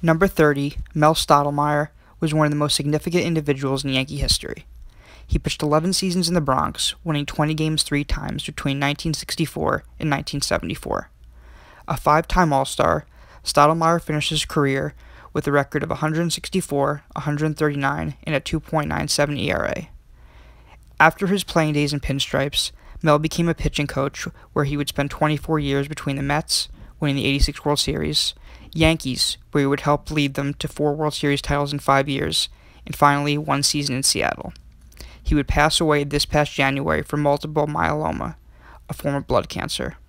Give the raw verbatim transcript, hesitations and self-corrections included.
Number thirty, Mel Stottlemyre, was one of the most significant individuals in Yankee history. He pitched eleven seasons in the Bronx, winning twenty games three times between nineteen sixty-four and nineteen seventy-four. A five-time All-Star, Stottlemyre finished his career with a record of one sixty-four, one thirty-nine, and a two point nine seven E R A. After his playing days in pinstripes, Mel became a pitching coach where he would spend twenty-four years between the Mets, winning the eighty-six World Series, Yankees, where he would help lead them to four World Series titles in five years, and finally one season in Seattle. He would pass away this past January from multiple myeloma, a form of blood cancer.